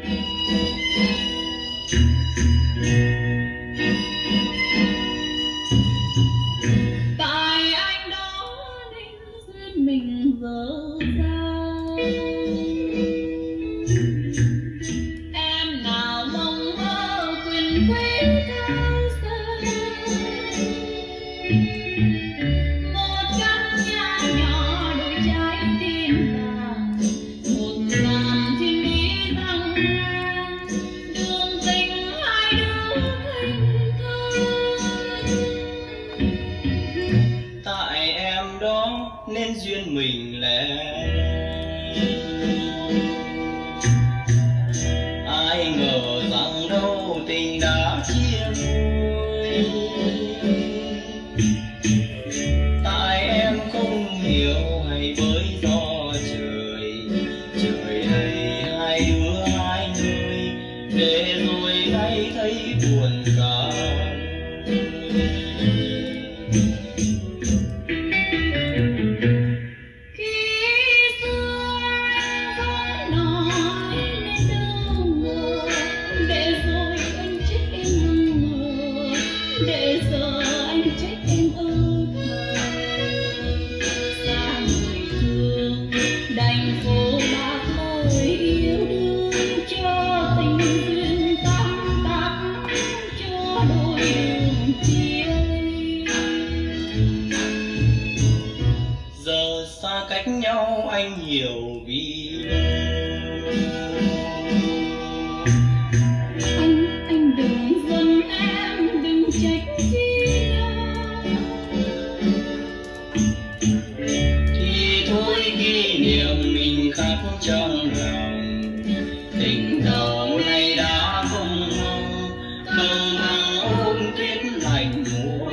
Tại anh đó nên duyên mình dở dang. Em nào mong mơ quyền quý cao sang, một căn nhà nhỏ đôi trái tim vàng, 1000 thiên lý răng rang, đường tình hai đứa thành thơi. Tại em đó nên duyên mình lẻ, ai ngờ rằng đâu tình đã chia đôi. Tại em không hiểu hay bởi do trời, trời đầy hai đứa hai nơi, để rồi nay thấy buồn cả. Để giờ anh trách em ơ thờ, xa người thương đành phố bạc lời yêu đương, cho tình duyên tan tác, cho đôi đường chia ly. Giờ xa cách nhau anh hiểu vì anh đừng giận em, đừng trách chi nhau. thì thôi kỷ niệm mình khắc trong lòng, tình đầu này đã không mong, mơ màng ôm tuyết lạnh mùa.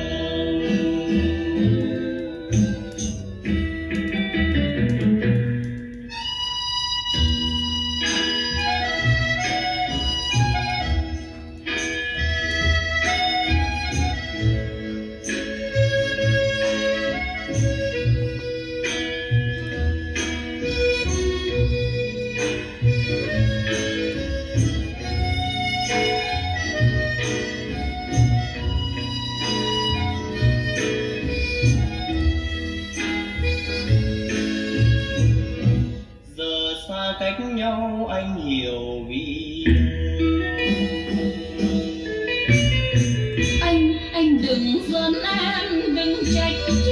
Xa cách nhau anh hiểu vì anh đừng giận em, đừng trách